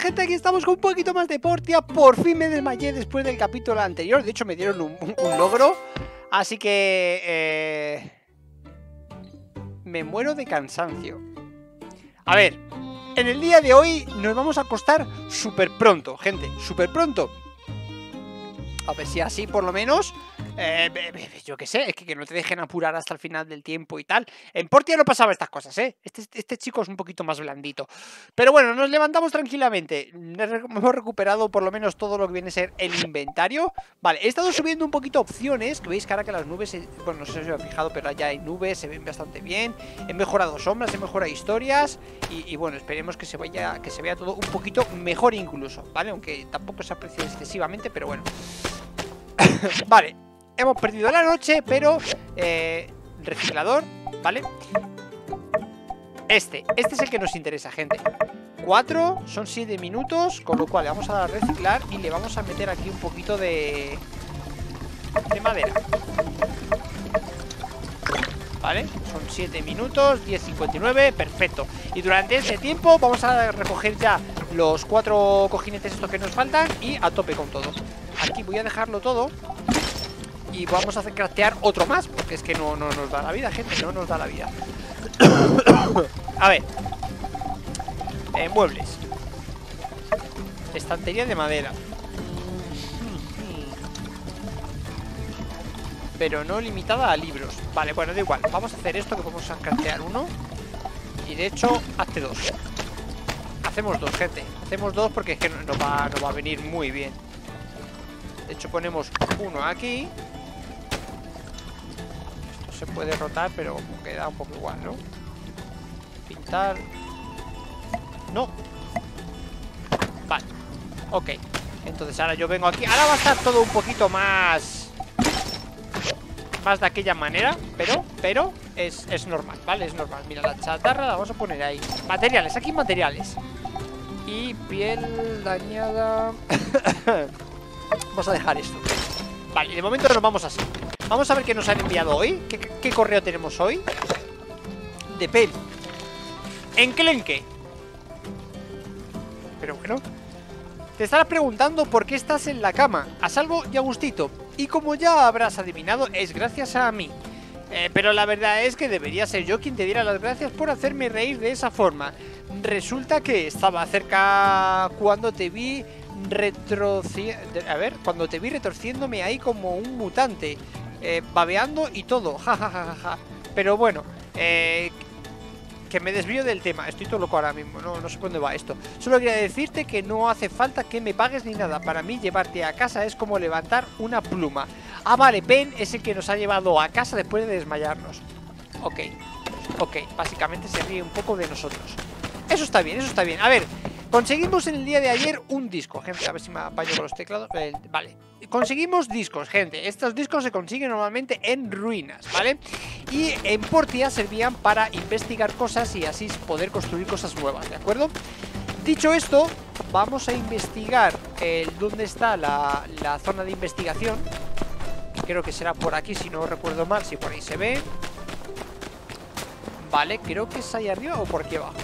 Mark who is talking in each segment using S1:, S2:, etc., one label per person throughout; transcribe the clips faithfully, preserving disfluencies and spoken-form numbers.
S1: gente, aquí estamos con un poquito más de Portia. Por fin me desmayé después del capítulo anterior. De hecho, me dieron un, un, un logro. Así que... Eh... Me muero de cansancio. A ver, en el día de hoy nos vamos a acostar súper pronto, gente, súper pronto. A ver si así por lo menos... Eh, yo qué sé, es que, que no te dejen apurar hasta el final del tiempo y tal. En Portia no pasaba estas cosas, ¿eh? Este, este chico es un poquito más blandito. Pero bueno, nos levantamos tranquilamente. Hemos recuperado por lo menos todo lo que viene a ser el inventario. Vale, he estado subiendo un poquito opciones. Que veis que ahora que las nubes, se, bueno, no sé si os he fijado, pero ya hay nubes, se ven bastante bien. He mejorado sombras, he mejorado historias. Y, y bueno, esperemos que se vaya, que se vea todo un poquito mejor incluso, ¿vale? Aunque tampoco se aprecie excesivamente, pero bueno. Vale. Hemos perdido la noche, pero eh, reciclador, ¿vale? Este, este es el que nos interesa, gente. Cuatro, son siete minutos. Con lo cual le vamos a dar a reciclar y le vamos a meter aquí un poquito de De madera. Vale, son siete minutos, diez cincuenta y nueve, perfecto. Y durante este tiempo vamos a recoger ya los cuatro cojinetes estos que nos faltan y a tope con todo. Aquí voy a dejarlo todo y vamos a hacer craftear otro más, porque es que no, no nos da la vida, gente, no nos da la vida. A ver, eh, muebles, estantería de madera, pero no limitada a libros. Vale, bueno, da igual, vamos a hacer esto, que vamos a craftear uno. Y de hecho, hazte dos. Hacemos dos, gente, hacemos dos porque es que nos va, nos va a venir muy bien. De hecho, ponemos uno aquí. Se puede rotar, pero queda un poco igual, ¿no? Pintar. No. Vale. Ok. Entonces ahora yo vengo aquí. Ahora va a estar todo un poquito más Más de aquella manera. Pero, pero es, es normal, ¿vale? Es normal. Mira, la chatarra la vamos a poner ahí. Materiales, aquí materiales. Y piel dañada. Vamos a dejar esto. Vale, de momento nos vamos así. Vamos a ver qué nos han enviado hoy. ¿Qué, qué correo tenemos hoy? De Pel. Enclenque. Pero bueno. Te estarás preguntando por qué estás en la cama. A salvo y a gustito. Y como ya habrás adivinado, es gracias a mí. Eh, pero la verdad es que debería ser yo quien te diera las gracias por hacerme reír de esa forma. Resulta que estaba cerca cuando te vi retrociendo. A ver, cuando te vi retorciéndome ahí como un mutante. Eh, babeando y todo, jajajaja. Ja, ja, ja. Pero bueno, eh, que me desvío del tema. Estoy todo loco ahora mismo, no, no sé por dónde va esto. Solo quería decirte que no hace falta que me pagues ni nada. Para mí llevarte a casa es como levantar una pluma. Ah, vale, Ben es el que nos ha llevado a casa después de desmayarnos. Ok, ok, básicamente se ríe un poco de nosotros. Eso está bien, eso está bien. A ver, conseguimos en el día de ayer un disco, gente, a ver si me apaño con los teclados. eh, Vale, conseguimos discos, gente. Estos discos se consiguen normalmente en ruinas, ¿vale? Y en Portia servían para investigar cosas y así poder construir cosas nuevas, ¿de acuerdo? Dicho esto, vamos a investigar el, dónde está la, la zona de investigación. Creo que será por aquí, si no recuerdo mal, si por ahí se ve. Vale, creo que es ahí arriba o por aquí abajo.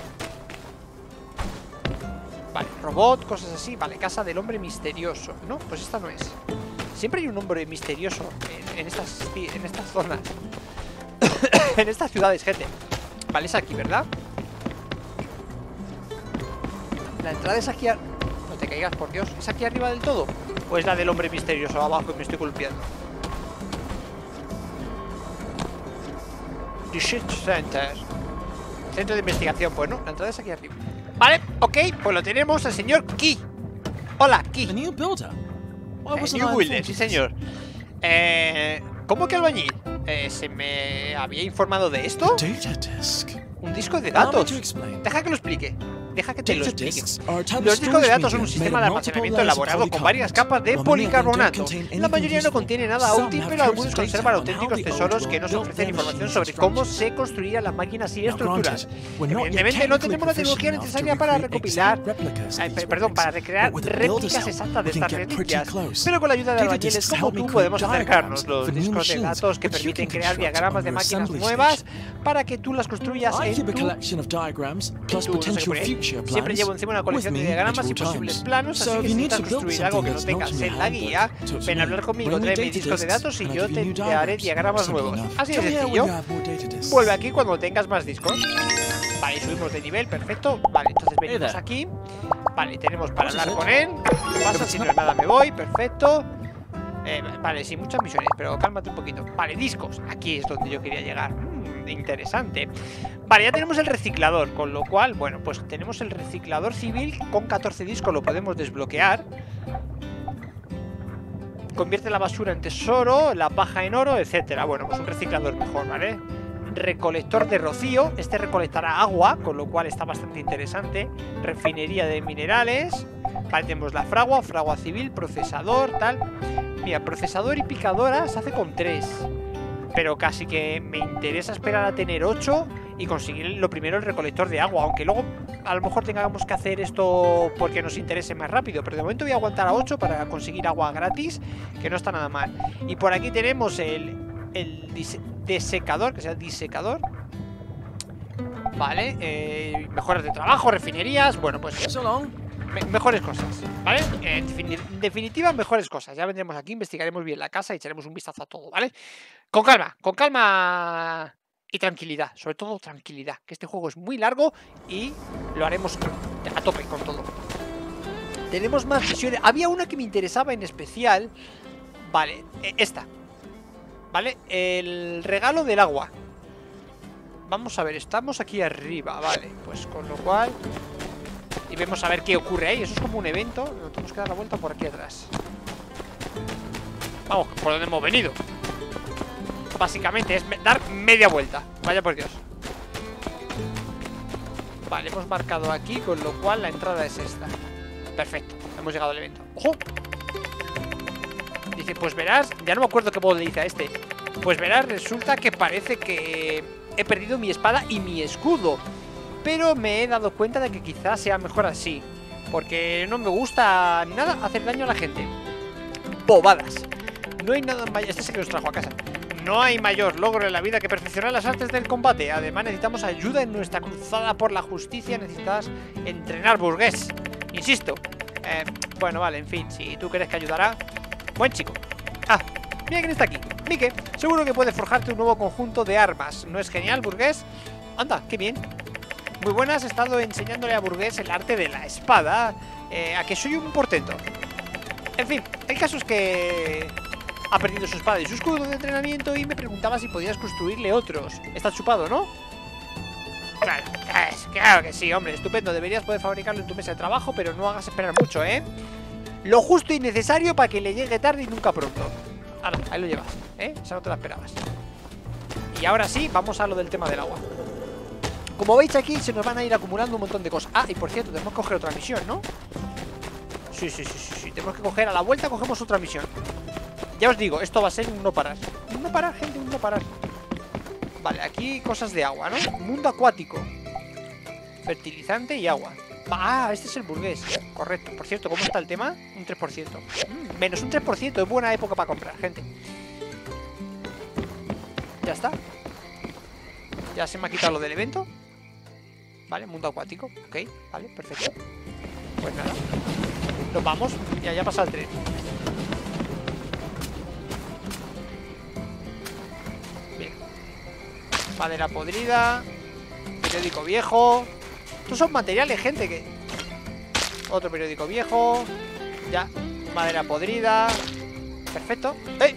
S1: Vale, robot, cosas así. Vale, casa del hombre misterioso. No, pues esta no es. Siempre hay un hombre misterioso en, en, estas, en estas zonas. En estas ciudades, gente. Vale, es aquí, ¿verdad? La entrada es aquí a... No te caigas, por Dios. ¿Es aquí arriba del todo? ¿O es la del hombre misterioso abajo y me estoy golpeando? Research Center. Centro de investigación. Pues no, la entrada es aquí arriba. Vale, ok, pues lo tenemos al señor Key. Hola, Key.
S2: A new builder. Why
S1: Eh,
S2: wasn't
S1: New
S2: I
S1: Builder,
S2: informed
S1: sí
S2: of this?
S1: señor. Eh, ¿Cómo que albañil? Eh, ¿Se me había informado de esto?
S2: Data disk.
S1: Un disco de
S2: Allow me
S1: datos.
S2: to explain.
S1: Deja que lo explique. Deja que te lo
S2: Data
S1: explique.
S2: disks are a type of
S1: Los discos de
S2: storage
S1: datos son un
S2: media
S1: sistema
S2: made
S1: de
S2: of multiple
S1: almacenamiento
S2: layers of
S1: elaborado con varias capas de
S2: polycarbonate. While many of them don't
S1: policarbonato.
S2: contain
S1: La mayoría no
S2: anything
S1: contiene nada
S2: useful.
S1: útil,
S2: Some
S1: pero
S2: have
S1: algunos
S2: curious
S1: conservan
S2: data on how
S1: auténticos
S2: the
S1: tesoros
S2: old
S1: que nos
S2: built
S1: ofrecen
S2: their
S1: información
S2: machines
S1: sobre
S2: and
S1: cómo
S2: structures.
S1: se construían las máquinas y
S2: Now,
S1: estructuras.
S2: granted, we're not yet
S1: Evidentemente no tenemos la
S2: technically
S1: tecnología
S2: proficient
S1: necesaria
S2: enough to
S1: para
S2: recreate
S1: recopilar,
S2: exact replicas of
S1: eh,
S2: these
S1: perdón, para
S2: relics.
S1: recrear
S2: But with a builder's
S1: réplicas
S2: help,
S1: exactas de
S2: we can
S1: estas
S2: get pretty
S1: reliquias.
S2: close.
S1: Pero con la ayuda de
S2: Data
S1: albañiles
S2: disks
S1: como
S2: help me
S1: tú
S2: create
S1: podemos acercarnos
S2: diagrams
S1: los
S2: for new
S1: discos de
S2: machines,
S1: datos que
S2: which you
S1: permiten
S2: can
S1: crear
S2: construct
S1: diagramas de
S2: on your
S1: máquinas
S2: assembly
S1: nuevas
S2: station.
S1: para que tú las construyas
S2: I
S1: en
S2: keep a
S1: tu...
S2: collection of diagrams plus
S1: tu, no sé qué
S2: potential
S1: pone ahí,
S2: share
S1: Siempre
S2: plans
S1: llevo encima una colección
S2: with
S1: de
S2: me
S1: diagramas
S2: at
S1: y
S2: all
S1: posibles
S2: times.
S1: planos,
S2: So
S1: así
S2: if
S1: que
S2: you
S1: si
S2: need
S1: necesitas
S2: to build
S1: construir algo que
S2: something
S1: no
S2: that's not
S1: tengas
S2: in your
S1: en la
S2: handbook,
S1: guía,
S2: talk to
S1: ven a
S2: me.
S1: hablar conmigo,
S2: Bring me
S1: tráeme
S2: data
S1: discos de
S2: discs
S1: datos y
S2: and I'll
S1: yo
S2: give
S1: te
S2: you new
S1: te haré
S2: diagrams.
S1: diagramas
S2: Simple
S1: nuevos.
S2: enough.
S1: Así de
S2: Tell me when
S1: sencillo.
S2: you have more data discs.
S1: Vuelve aquí cuando tengas más discos. Vale, subimos de nivel, perfecto. Vale, entonces venimos
S2: there.
S1: aquí. Vale, tenemos para
S2: What is
S1: hablar
S2: it?
S1: con él. ¿Qué pasa? Si no es nada me voy, perfecto. Eh, vale, sí, muchas misiones, pero cálmate un poquito. Vale, discos, aquí es donde yo quería llegar. Mm, interesante. Vale, ya tenemos el reciclador, con lo cual, bueno, pues tenemos el reciclador civil. Con catorce discos lo podemos desbloquear. Convierte la basura en tesoro, la paja en oro, etcétera. Bueno, pues un reciclador mejor, ¿vale? Recolector de rocío. Este recolectará agua, con lo cual está bastante interesante. Refinería de minerales. Vale, tenemos la fragua, fragua civil, procesador, tal. Mira, procesador y picadora se hace con tres. Pero casi que me interesa esperar a tener ocho y conseguir lo primero el recolector de agua. Aunque luego a lo mejor tengamos que hacer esto porque nos interese más rápido. Pero de momento voy a aguantar a ocho para conseguir agua gratis, que no está nada mal. Y por aquí tenemos el, el desecador, que sea el disecador. Vale, eh, mejoras de trabajo, refinerías. Bueno, pues
S2: So long.
S1: me mejores cosas, ¿vale? En, defini en definitiva, mejores cosas. Ya vendremos aquí, investigaremos bien la casa y echaremos un vistazo a todo, ¿vale? Con calma, con calma y tranquilidad. Sobre todo tranquilidad, que este juego es muy largo y lo haremos a tope con todo. Tenemos más misiones. Había una que me interesaba en especial. Vale, esta. ¿Vale? El regalo del agua. Vamos a ver, estamos aquí arriba, vale. Pues con lo cual... Y vemos a ver qué ocurre ahí. Eso es como un evento. Nos tenemos que dar la vuelta por aquí atrás. Vamos, por donde hemos venido. Básicamente es dar media vuelta. Vaya por Dios. Vale, hemos marcado aquí, con lo cual la entrada es esta. Perfecto, hemos llegado al evento. ¡Ojo! Dice, pues verás... Ya no me acuerdo qué voz le dice a este. Pues verás, resulta que parece que he perdido mi espada y mi escudo. Pero me he dado cuenta de que quizás sea mejor así. Porque no me gusta nada hacer daño a la gente. Bobadas. No hay nada mayor... Este sí que nos trajo a casa. No hay mayor logro en la vida que perfeccionar las artes del combate. Además necesitamos ayuda en nuestra cruzada por la justicia. Necesitas entrenar, burgués. Insisto. Eh, bueno, vale, en fin. Si tú crees que ayudará... Buen chico. Ah, mira quién está aquí. Mike, seguro que puedes forjarte un nuevo conjunto de armas. ¿No es genial, burgués? Anda, qué bien. Muy buenas, he estado enseñándole a burgués el arte de la espada. Eh, a que soy un portento. En fin, el caso es que... ha perdido su espada y su escudo de entrenamiento y me preguntaba si podías construirle otros. Está chupado, ¿no? Claro, claro que sí, hombre, estupendo. Deberías poder fabricarlo en tu mesa de trabajo, pero no hagas esperar mucho, ¿eh? Lo justo y necesario para que le llegue tarde y nunca pronto. Hala, ahí lo llevas, ¿eh? Esa no te la esperabas. Y ahora sí, vamos a lo del tema del agua. Como veis aquí, se nos van a ir acumulando un montón de cosas. Ah, y por cierto, tenemos que coger otra misión, ¿no? Sí, sí, sí, sí, sí. Tenemos que coger, a la vuelta cogemos otra misión. Ya os digo, esto va a ser un no parar. Un no parar, gente, un no parar. Vale, aquí cosas de agua, ¿no? Mundo acuático. Fertilizante y agua. Ah, este es el burgués. Correcto. Por cierto, ¿cómo está el tema? Un tres por ciento. Mm, menos un tres por ciento. Es buena época para comprar, gente. Ya está. Ya se me ha quitado lo del evento. Vale, mundo acuático. Ok, vale, perfecto. Pues nada. Nos vamos. Ya, ya pasa el tren. Bien. Madera podrida. Periódico viejo. Estos son materiales, gente, que... Otro periódico viejo. Ya. Madera podrida. Perfecto. ¡Eh!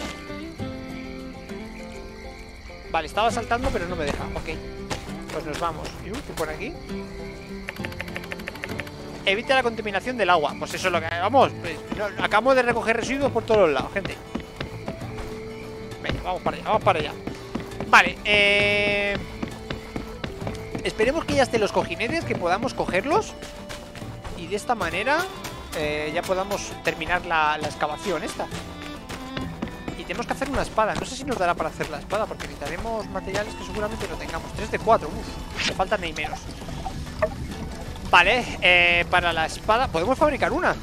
S1: Vale, estaba saltando, pero no me deja. Ok. Pues nos vamos. ¿Y uh, por aquí? Evita la contaminación del agua. Pues eso es lo que... Vamos, pues, no, acabamos de recoger residuos por todos los lados, gente. Venga, vamos para allá, vamos para allá. Vale, eh... esperemos que ya estén los cojinetes, que podamos cogerlos. Y de esta manera eh, ya podamos terminar la, la excavación esta. Y tenemos que hacer una espada. No sé si nos dará para hacer la espada, porque necesitaremos materiales que seguramente no tengamos. tres de cuatro, uff, me faltan ni menos. Vale, eh, para la espada podemos fabricar una.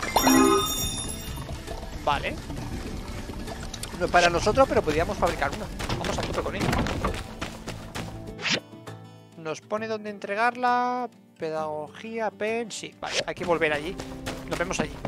S1: Vale. No es para nosotros, pero podríamos fabricar una. Vamos a tope con ella. Nos pone dónde entregarla. pedagogía, pen... Sí, vale, hay que volver allí. Nos vemos allí.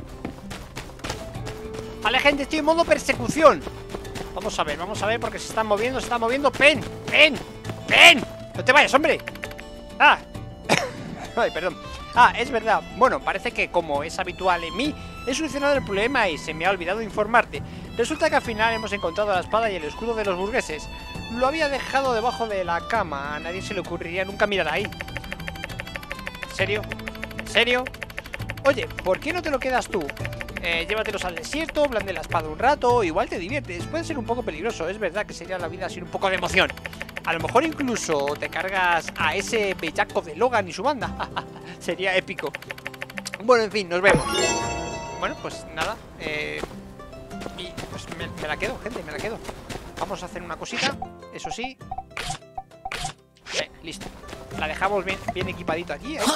S1: Vale, gente, estoy en modo persecución. Vamos a ver, vamos a ver porque se están moviendo, se están moviendo. ¡Pen! ¡Pen! ¡Pen! ¡No te vayas, hombre! ¡Ah! Ay, perdón. Ah, es verdad. Bueno, parece que como es habitual en mí, he solucionado el problema y se me ha olvidado informarte. Resulta que al final hemos encontrado la espada y el escudo de los burgueses. Lo había dejado debajo de la cama. A nadie se le ocurriría nunca mirar ahí. ¿En serio? ¿En serio? Oye, ¿por qué no te lo quedas tú? Eh, llévatelos al desierto, blande la espada un rato, igual te diviertes. Puede ser un poco peligroso, es verdad que sería la vida sin un poco de emoción. A lo mejor incluso te cargas a ese bellaco de Logan y su banda. Sería épico. Bueno, en fin, nos vemos. Bueno, pues nada. Eh, y pues me, me la quedo, gente, me la quedo. Vamos a hacer una cosita, eso sí. Venga, listo. La dejamos bien, bien equipadito aquí, ¿eh?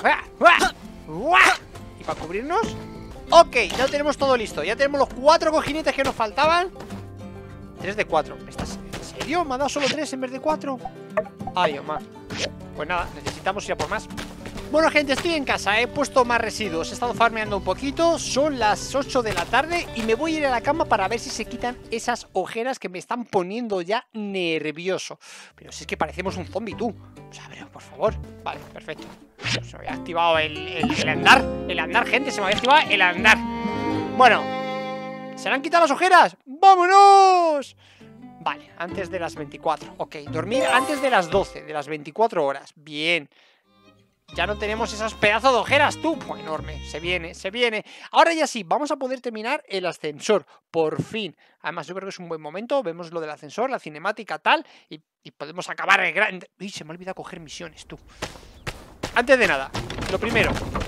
S1: Y para cubrirnos. Ok, ya tenemos todo listo. Ya tenemos los cuatro cojinetes que nos faltaban. tres de cuatro. ¿Estás en serio? ¿Me ha dado solo tres en vez de cuatro? Ay, Omar. Pues nada, necesitamos ir a por más. Bueno, gente, estoy en casa, he puesto más residuos. He estado farmeando un poquito. Son las ocho de la tarde y me voy a ir a la cama para ver si se quitan esas ojeras que me están poniendo ya nervioso. Pero si es que parecemos un zombie, tú. O sea, pero por favor. Vale, perfecto. Se me había activado el, el, el andar. El andar, gente, se me había activado el andar. Bueno, ¿se le han quitado las ojeras? ¡Vámonos! Vale, antes de las veinticuatro. Ok, dormir antes de las doce, de las veinticuatro horas. Bien. Ya no tenemos esos pedazos de ojeras, tú. Pues enorme, se viene, se viene. Ahora ya sí, vamos a poder terminar el ascensor, por fin. Además, yo creo que es un buen momento. Vemos lo del ascensor, la cinemática, tal. Y, y podemos acabar el gran... Uy, se me ha olvidado coger misiones, tú. Antes de nada, lo primero.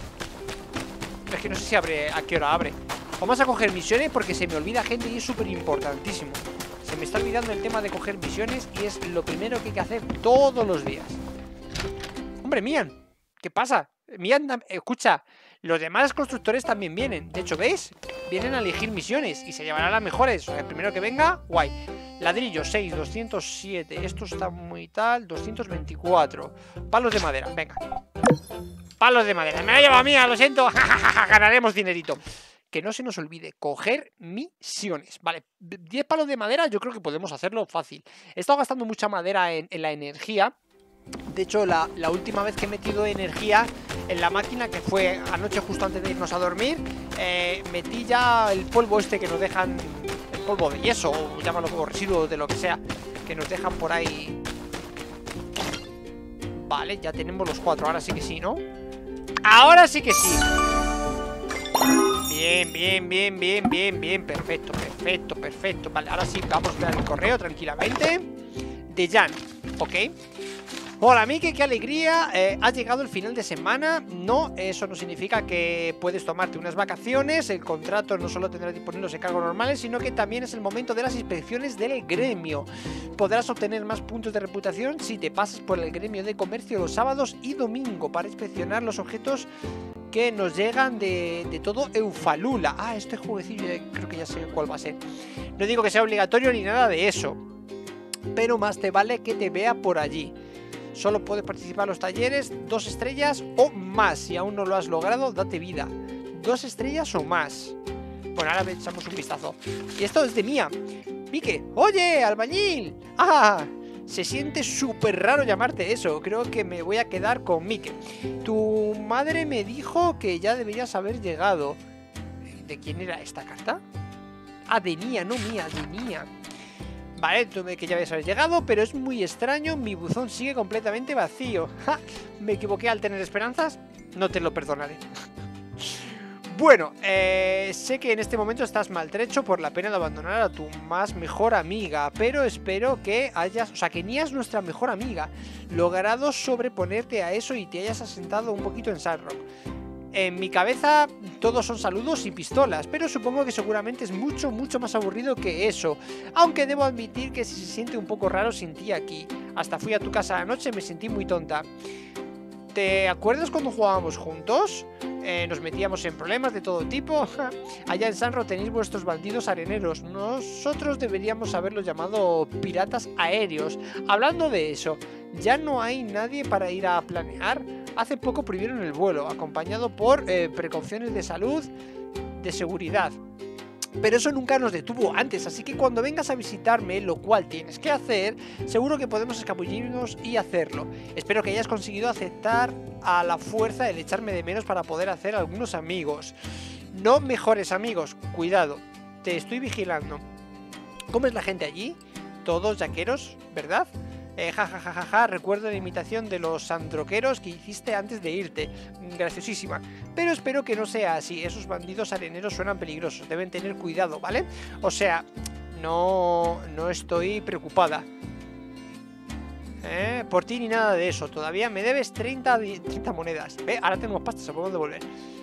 S1: Es que no sé si abre, a qué hora abre. Vamos a coger misiones porque se me olvida, gente, y es súper importantísimo. Se me está olvidando el tema de coger misiones y es lo primero que hay que hacer todos los días. Hombre, Mian, ¿qué pasa? Mian, escucha, los demás constructores también vienen. De hecho, ¿veis? Vienen a elegir misiones y se llevarán las mejores. O sea, el primero que venga, guay. Ladrillo, seis, doscientos siete. Esto está muy tal, doscientos veinticuatro. Palos de madera, venga. Palos de madera, me la lleva Mía, lo siento. Ganaremos dinerito. Que no se nos olvide, coger misiones. Vale, diez palos de madera yo creo que podemos hacerlo fácil. He estado gastando mucha madera en, en la energía. De hecho, la, la última vez que he metido energía en la máquina, que fue anoche justo antes de irnos a dormir, eh, metí ya el polvo este que nos dejan, el polvo de yeso, o llámalo como residuo de lo que sea, que nos dejan por ahí. Vale, ya tenemos los cuatro, ahora sí que sí, ¿no? Ahora sí que sí. Bien, bien, bien, bien, bien, bien, perfecto, perfecto, perfecto. Vale, ahora sí, vamos a ver el correo tranquilamente. De Jan, ok. Hola, Miki, qué alegría. Eh, ha llegado el final de semana. No, eso no significa que puedes tomarte unas vacaciones. El contrato no solo tendrá disponibles en cargos normales, sino que también es el momento de las inspecciones del gremio. Podrás obtener más puntos de reputación si te pasas por el gremio de comercio los sábados y domingo para inspeccionar los objetos que nos llegan de, de todo Eufalula. Ah, este jueguecillo creo que ya sé cuál va a ser. No digo que sea obligatorio ni nada de eso, pero más te vale que te vea por allí. Solo puedes participar en los talleres dos estrellas o más. Si aún no lo has logrado, date vida. Dos estrellas o más. Bueno, ahora echamos un vistazo. Y esto es de Mía. Mike, oye, albañil. Ah, se siente súper raro llamarte eso. Creo que me voy a quedar con Mike. Tu madre me dijo que ya deberías haber llegado. ¿De quién era esta carta? Ah, de Mía, no Mía, de Mía. Vale, tuve que ya habéis llegado, pero es muy extraño, mi buzón sigue completamente vacío. ¡Ja! ¿Me equivoqué al tener esperanzas? No te lo perdonaré. Bueno, eh, sé que en este momento estás maltrecho por la pena de abandonar a tu más mejor amiga, pero espero que hayas, o sea, que ni es nuestra mejor amiga, logrado sobreponerte a eso y te hayas asentado un poquito en Sandrock. En mi cabeza todos son saludos y pistolas, pero supongo que seguramente es mucho, mucho más aburrido que eso. Aunque debo admitir que si se siente un poco raro sin ti aquí. Hasta fui a tu casa anoche y me sentí muy tonta. ¿Te acuerdas cuando jugábamos juntos? Eh, nos metíamos en problemas de todo tipo. Allá en Sanro tenéis vuestros bandidos areneros. Nosotros deberíamos haberlos llamado piratas aéreos. Hablando de eso, ¿ya no hay nadie para ir a planear? hace poco prohibieron el vuelo, acompañado por eh, precauciones de salud, de seguridad. Pero eso nunca nos detuvo antes, así que cuando vengas a visitarme, lo cual tienes que hacer, seguro que podemos escabullirnos y hacerlo. Espero que hayas conseguido aceptar a la fuerza el echarme de menos para poder hacer algunos amigos. No mejores amigos, cuidado, te estoy vigilando. ¿Cómo es la gente allí? Todos yaqueros, ¿verdad? Eh, ja, ja, ja, ja, ja, recuerdo la imitación de los sandroqueros que hiciste antes de irte. Graciosísima. Pero espero que no sea así. Esos bandidos areneros suenan peligrosos. Deben tener cuidado, ¿vale? O sea, no, no estoy preocupada. Eh, por ti ni nada de eso. Todavía me debes treinta, treinta monedas. Ve, ahora tenemos pasta, se podemos devolver.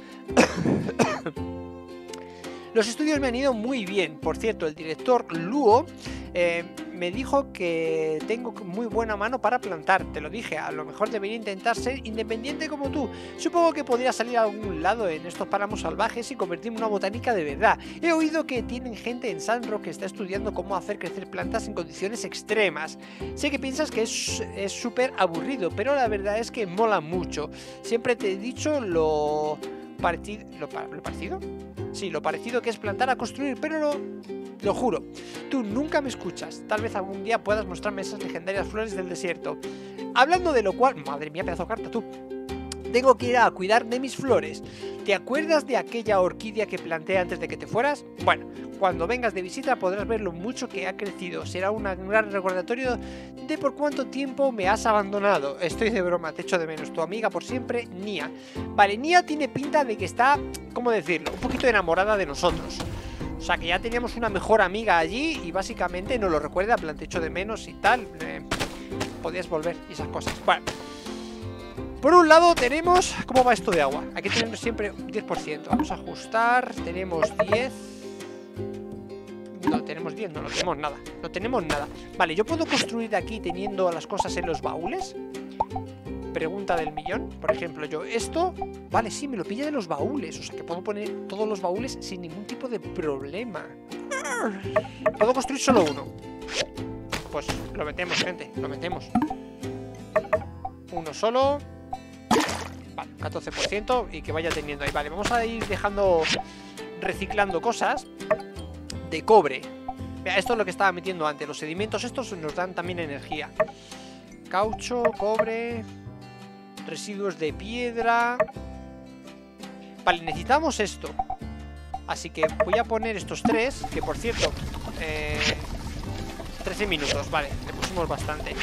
S1: Los estudios me han ido muy bien. Por cierto, el director Luo eh, me dijo que tengo muy buena mano para plantar. Te lo dije, a lo mejor debería intentar ser independiente como tú. Supongo que podría salir a algún lado en estos páramos salvajes y convertirme en una botánica de verdad. He oído que tienen gente en Sandrock que está estudiando cómo hacer crecer plantas en condiciones extremas. Sé que piensas que es súper aburrido, pero la verdad es que mola mucho. Siempre te he dicho lo parecido... ¿Lo, lo parecido? Sí, lo parecido que es plantar a construir, pero lo, lo juro, tú nunca me escuchas. Tal vez algún día puedas mostrarme esas legendarias flores del desierto. Hablando de lo cual, madre mía, pedazo de carta, tú. Tengo que ir a cuidar de mis flores. ¿Te acuerdas de aquella orquídea que planté antes de que te fueras? Bueno, cuando vengas de visita podrás ver lo mucho que ha crecido. Será un gran recordatorio de por cuánto tiempo me has abandonado. Estoy de broma, te echo de menos. Tu amiga por siempre, Nia. Vale, Nia tiene pinta de que está, ¿cómo decirlo? Un poquito enamorada de nosotros. O sea, que ya teníamos una mejor amiga allí y básicamente nos lo recuerda, plan, te echo de menos y tal. Eh, podías volver y esas cosas. Bueno. Por un lado tenemos... ¿Cómo va esto de agua? Hay que tener siempre un diez por ciento. Vamos a ajustar. Tenemos diez. No, tenemos diez. No, no tenemos nada. No tenemos nada. Vale, ¿yo puedo construir aquí teniendo las cosas en los baúles? Pregunta del millón. Por ejemplo, yo esto... Vale, sí, me lo pilla de los baúles. O sea, que puedo poner todos los baúles sin ningún tipo de problema. ¿Puedo construir solo uno? Pues lo metemos, gente. Lo metemos. Uno solo... Vale, catorce por ciento y que vaya teniendo ahí. Vale, vamos a ir dejando, reciclando cosas de cobre. Mira, esto es lo que estaba metiendo antes. Los sedimentos estos nos dan también energía. Caucho, cobre, residuos de piedra. Vale, necesitamos esto. Así que voy a poner estos tres, que por cierto, eh, trece minutos, vale, le pusimos bastante.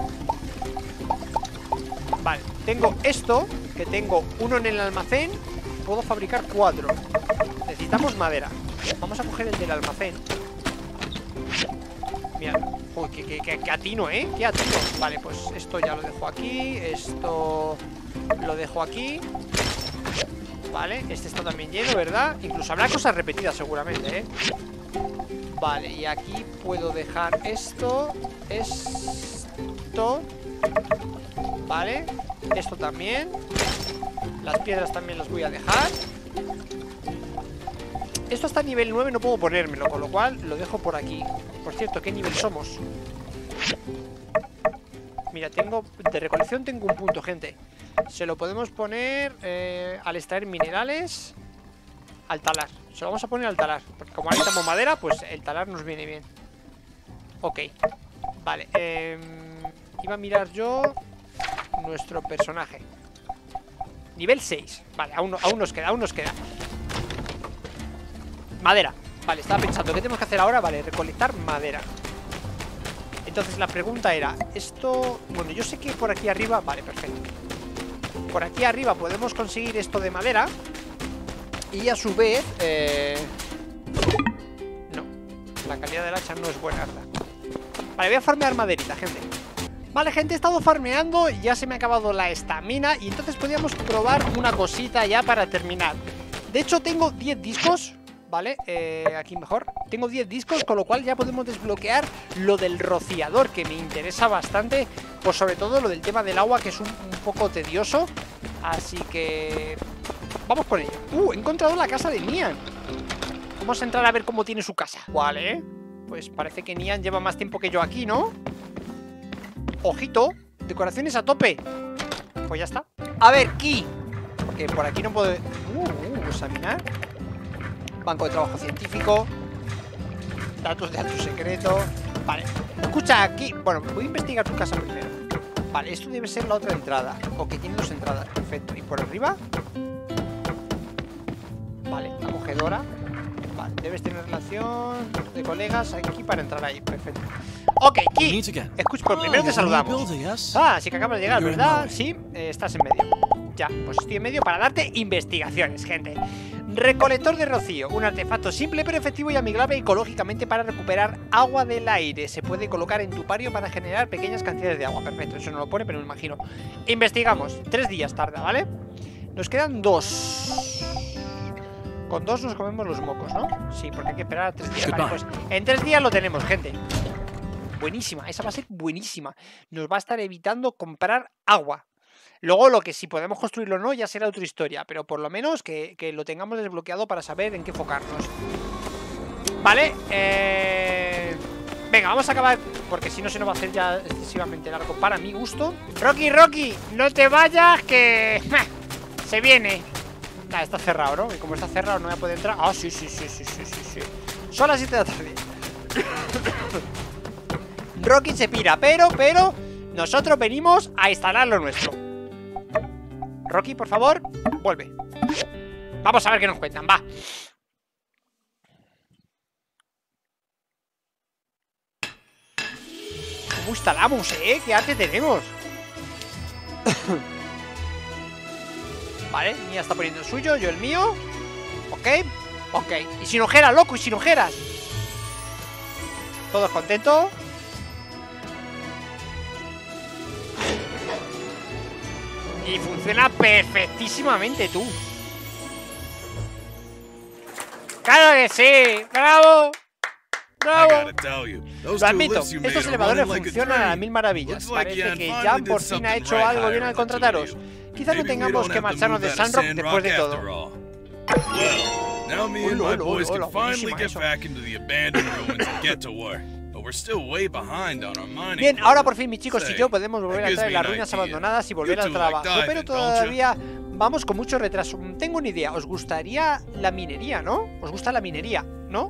S1: Vale, tengo esto, que tengo uno en el almacén. Puedo fabricar cuatro. Necesitamos madera. Vamos a coger el del almacén. Mira, uy, que, que, que, que atino, ¿eh? Que atino. Vale, pues esto ya lo dejo aquí. Esto lo dejo aquí. Vale, este está también lleno, ¿verdad? Incluso habrá cosas repetidas seguramente, ¿eh? Vale, y aquí puedo dejar esto. Esto. Vale, esto también. Las piedras también las voy a dejar. Esto hasta nivel nueve no puedo ponérmelo, con lo cual lo dejo por aquí. Por cierto, ¿qué nivel somos? Mira, tengo... De recolección tengo un punto, gente. Se lo podemos poner eh, al extraer minerales. Al talar. Se lo vamos a poner al talar, porque como ahora necesitamos madera, pues el talar nos viene bien. Ok. Vale, eh, iba a mirar yo nuestro personaje. Nivel seis. Vale, aún, no, aún nos queda, aún nos queda. Madera. Vale, estaba pensando, ¿qué tenemos que hacer ahora? Vale, recolectar madera. Entonces la pregunta era, esto... Bueno, yo sé que por aquí arriba... Vale, perfecto. Por aquí arriba podemos conseguir esto de madera. Y a su vez... Eh... No, la calidad del hacha no es buena, ¿verdad? Vale, voy a farmear maderita, gente. Vale, gente, he estado farmeando y ya se me ha acabado la estamina. Y entonces podríamos probar una cosita ya para terminar. De hecho, tengo diez discos. Vale, eh, aquí mejor. Tengo diez discos, con lo cual ya podemos desbloquear lo del rociador, que me interesa bastante. Pues sobre todo lo del tema del agua, que es un, un poco tedioso. Así que... vamos por ello. Uh, he encontrado la casa de Nian. Vamos a entrar a ver cómo tiene su casa. Vale, pues parece que Nian lleva más tiempo que yo aquí, ¿no? Ojito, decoraciones a tope. pues ya está. A ver, Key. Porque por aquí no puedo... Uh, uh, examinar. Banco de trabajo científico. Datos de alto secreto. Vale. Escucha, aquí... Bueno, voy a investigar tu casa primero. Vale, esto debe ser la otra entrada. O que tiene dos entradas. Perfecto. ¿Y por arriba? Vale, acogedora. Vale, debes tener relación de colegas aquí para entrar ahí. Perfecto. Ok, Key. Escucha, por primero te saludamos. Ah, sí que acabas de llegar, ¿verdad? Sí, eh, estás en medio. Ya, pues estoy en medio para darte investigaciones, gente. Recolector de rocío, un artefacto simple pero efectivo y amigable ecológicamente para recuperar agua del aire. Se puede colocar en tu patio para generar pequeñas cantidades de agua. Perfecto, eso no lo pone, pero me imagino. Investigamos, tres días tarda, ¿vale? Nos quedan dos. Con dos nos comemos los mocos, ¿no? Sí, porque hay que esperar a tres días. Vale, pues en tres días lo tenemos, gente. Buenísima, esa va a ser buenísima. Nos va a estar evitando comprar agua. Luego lo que si podemos construirlo o no ya será otra historia, pero por lo menos que, que lo tengamos desbloqueado para saber en qué enfocarnos. Vale, eh... venga, vamos a acabar, porque si no se nos va a hacer ya excesivamente largo para mi gusto. Rocky, Rocky, no te vayas que... se viene. Nah, está cerrado, ¿no? Y como está cerrado no voy a poder entrar. Ah, sí, sí, sí, sí, sí, sí, sí. Son las siete de la tarde. Rocky se pira, pero, pero nosotros venimos a instalar lo nuestro. Rocky, por favor, vuelve. Vamos a ver qué nos cuentan, va. ¿Cómo instalamos, eh? ¿Qué arte tenemos? Vale, Mía está poniendo el suyo, yo el mío. Ok, ok. Y sin ojeras, loco, y sin ojeras. Todos contentos. Y funciona perfectísimamente, tú. ¡Claro que sí! ¡Bravo! ¡Bravo! Lo admito, estos elevadores funcionan a las mil maravillas. Parece que Jan por fin ha hecho algo bien al contrataros. Quizá no tengamos que marcharnos de Sandrock después de todo.
S2: Now me and my boys can finally get back into the abandoned ruins and get to work. But we're still way behind on our mining.
S1: Bien, ahora por fin mis chicos y yo podemos volver a entrar en las ruinas abandonadas y volver al trabajo. Pero todavía vamos con mucho retraso. Tengo una idea. ¿Os gustaría la minería, no? ¿Os gusta la minería, no?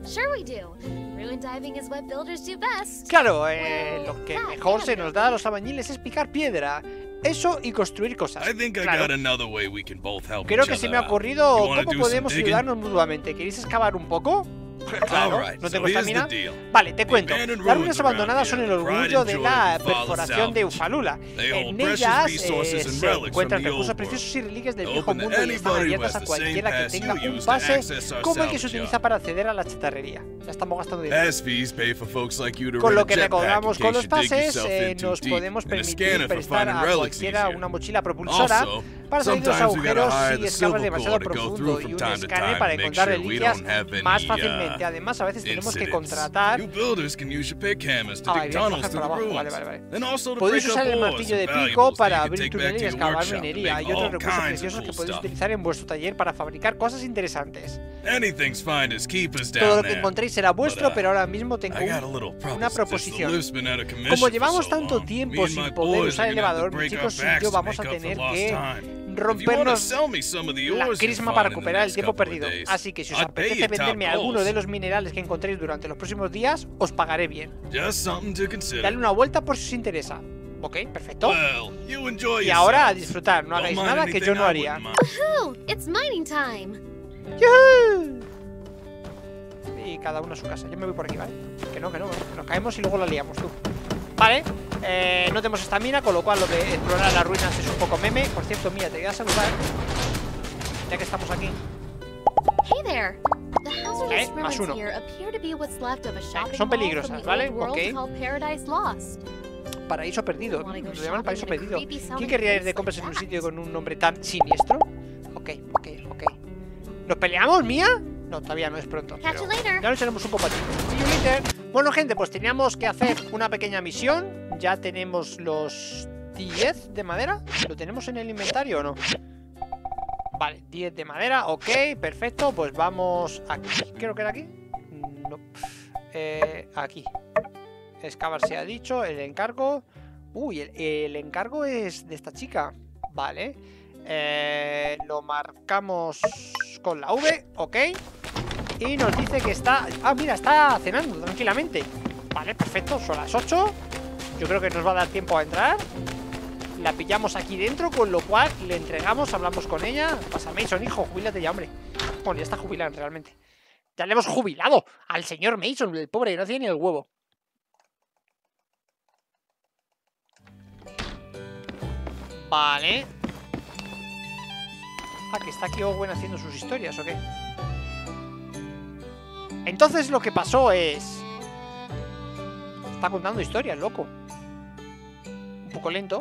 S1: Claro, eh, lo que mejor se nos da a los albañiles es picar piedra. Eso y construir cosas. Claro. Creo que se me ha ocurrido cómo podemos ayudarnos mutuamente. ¿Queréis excavar un poco? Claro, no tengo estamina. Vale, te cuento. Las ruinas abandonadas son el orgullo de la perforación de Ufalula. En ellas eh, se encuentran recursos preciosos y reliquias del viejo mundo y están abiertas a cualquiera que tenga un pase como el que se utiliza para acceder a la chatarrería. Ya estamos gastando dinero. Con lo que recaudamos con los pases, eh, nos podemos permitir prestar a cualquiera una mochila propulsora para salir de los agujeros si excavas demasiado profundo y un escáner para encontrar reliquias más fácilmente. Además, a veces tenemos que contratar... Ah, vale, por abajo. Vale, vale, vale. Podéis usar el martillo de pico para abrir túneles y excavar minería. Hay otros recursos preciosos que podéis utilizar en vuestro taller para fabricar cosas interesantes. Todo lo que encontréis será vuestro, pero ahora mismo tengo un, una proposición. Como llevamos tanto tiempo sin poder usar el elevador, mis chicos y yo vamos a tener que rompernos la crisma para recuperar el tiempo perdido. Así que si os apetece venderme alguno de los minerales que encontréis durante los próximos días, os pagaré bien. Dale una vuelta por si os interesa. Ok, perfecto. Y ahora a disfrutar, no hagáis nada que yo no haría. Y cada uno a su casa. Yo me voy por aquí, ¿vale? Que no, que no, que nos caemos y luego la liamos, tú. Vale, eh, no tenemos estamina, con lo cual lo de explorar las ruinas es un poco meme. Por cierto, mira, te voy a saludar, ya que estamos aquí. Eh, más uno. Eh, son peligrosas, ¿vale? Ok. Paraíso perdido. Lo llaman paraíso perdido. ¿Quién querría ir de compras en un sitio con un nombre tan siniestro? Ok, ok, ok. ¿Nos peleamos, Mía? No, todavía no es pronto. Pero ya nos echaremos un combatito. See you later. Bueno, gente, pues teníamos que hacer una pequeña misión. Ya tenemos los diez de madera. ¿Lo tenemos en el inventario o no? Vale, diez de madera, ok, perfecto. Pues vamos aquí. Creo que era aquí. No. Eh, aquí. Excavar se ha dicho. El encargo. Uy, el, el encargo es de esta chica. Vale. Eh, lo marcamos con la V, ok. Y nos dice que está... Ah, mira, está cenando tranquilamente. Vale, perfecto, son las ocho. Yo creo que nos va a dar tiempo a entrar. La pillamos aquí dentro, con lo cual le entregamos, hablamos con ella. Pasa, Mason, hijo, jubílate ya, hombre. Bueno, ya está jubilado realmente. Ya le hemos jubilado al señor Mason, el pobre que no tiene ni el huevo. Vale. Ah, que está aquí Owen haciendo sus historias, ¿o qué? Entonces lo que pasó es... Está contando historias, loco. Un poco lento.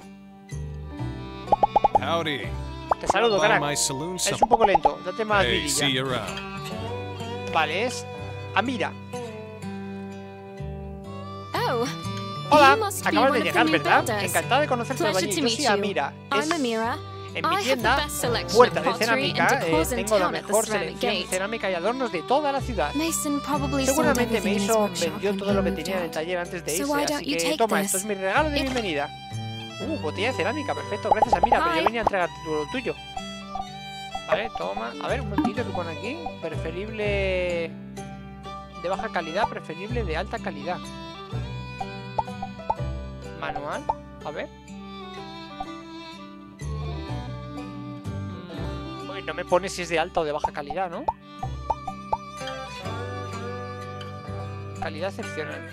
S3: Howdy.
S1: Te saludo, carajo. Es un poco lento, date más
S3: Hey,
S1: vidilla.
S3: see you around.
S1: Vale, es Amira.
S4: Oh,
S1: Hola,
S4: you must be
S1: acabas
S4: one
S1: de
S4: of the
S1: llegar,
S4: new
S1: ¿verdad?
S4: builders.
S1: Encantada de conocerte,
S4: Pleasure
S1: Albañil.
S4: to
S1: Yo
S4: meet
S1: soy
S4: you.
S1: Amira.
S4: I'm
S1: Es...
S4: Amira.
S1: En
S4: I
S1: mi
S4: have the
S1: tienda,
S4: best selection
S1: puerta
S4: of
S1: de
S4: pottery and
S1: cerámica, eh,
S4: decors in
S1: tengo la
S4: town at the
S1: mejor
S4: ceramic
S1: selección de
S4: gate.
S1: cerámica y adornos de toda la ciudad.
S4: Mason probably sold
S1: Seguramente
S4: everything in his
S1: Mason
S4: workshop
S1: vendió
S4: when
S1: todo
S4: he
S1: lo que
S4: moved
S1: tenía en el
S4: out.
S1: taller antes de
S4: So
S1: irse,
S4: why
S1: así
S4: don't you
S1: que
S4: take
S1: toma,
S4: this?
S1: esto es mi regalo de
S4: It-
S1: bienvenida. Uh, botella de cerámica, perfecto, gracias Amira, pero yo
S4: Hi.
S1: venía a entregar lo tuyo. Vale, toma, a ver, un momentito que pone aquí. Preferible de baja calidad, preferible de alta calidad. Manual, a ver. Uy, no me pone si es de alta o de baja calidad, ¿no? Calidad excepcional.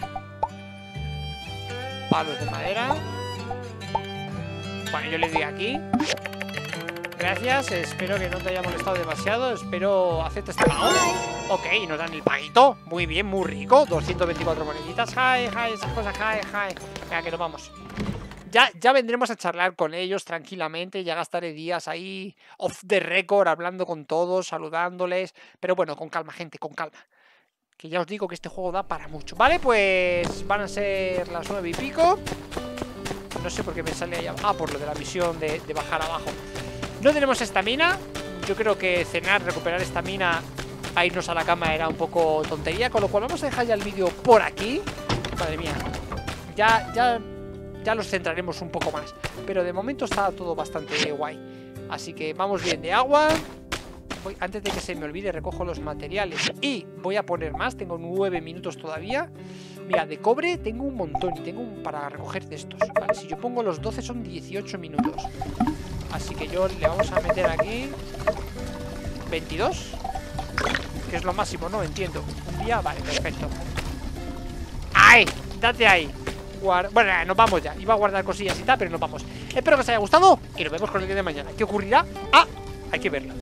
S1: Palos de madera. Bueno, yo le doy aquí. Gracias, espero que no te haya molestado demasiado. Espero acepta este pago. Ok, nos dan el paguito. Muy bien, muy rico. doscientas veinticuatro moneditas. Hi, hi, esas cosas, hi, hi. Venga, que nos vamos. Ya, ya vendremos a charlar con ellos tranquilamente. Ya gastaré días ahí off the record, hablando con todos, saludándoles. Pero bueno, con calma, gente, con calma. Que ya os digo que este juego da para mucho. Vale, pues van a ser las nueve y pico. No sé por qué me sale allá. Ah, por lo de la misión de, de bajar abajo. No tenemos estamina. Yo creo que cenar, recuperar estamina a irnos a la cama era un poco tontería. Con lo cual vamos a dejar ya el vídeo por aquí. Madre mía. Ya, ya, ya los centraremos un poco más. Pero de momento está todo bastante guay. Así que vamos bien de agua. Voy, antes de que se me olvide, recojo los materiales. Y voy a poner más. Tengo nueve minutos todavía. Mira, de cobre tengo un montón. Y tengo un para recoger de estos. Vale, si yo pongo los doce son dieciocho minutos. Así que yo le vamos a meter aquí veintidós, que es lo máximo, ¿no? Entiendo. Un día, vale, perfecto. ¡Ay! Date ahí. Guarda... Bueno, nos vamos ya. Iba a guardar cosillas y tal, pero nos vamos. Espero que os haya gustado y nos vemos con el día de mañana. ¿Qué ocurrirá? Ah, hay que verlo.